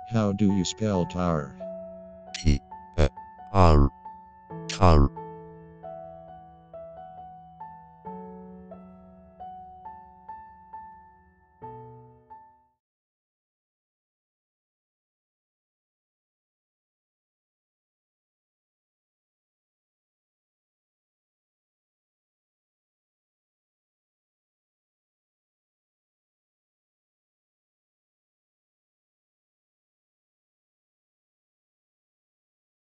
How do you spell tar? T, R, tar.